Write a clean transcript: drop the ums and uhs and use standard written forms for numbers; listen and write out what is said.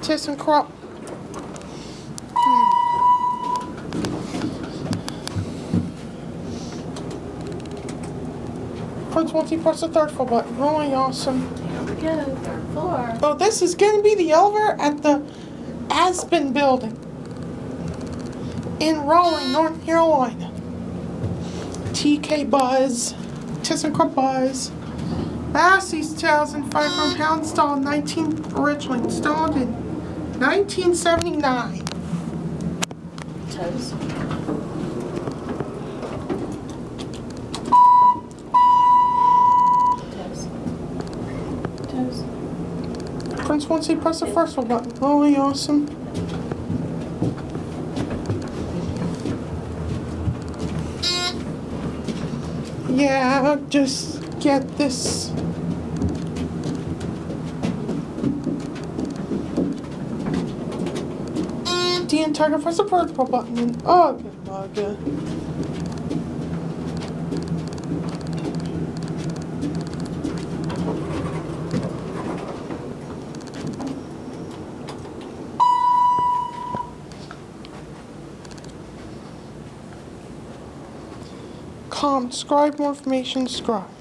ThyssenKrupp. Once you press the third floor button. Really awesome. Here we go, third floor. Oh, this is going to be the elevator at the Aspen building in Raleigh, North Carolina. TK Buzz, ThyssenKrupp Buzz. Massey's 2,500 pound installed, originally installed in 1979. Toes. Prince, once you press the first one button. Really awesome. Yeah, just get this. The entire press the first button and oh good. Subscribe, more information, subscribe.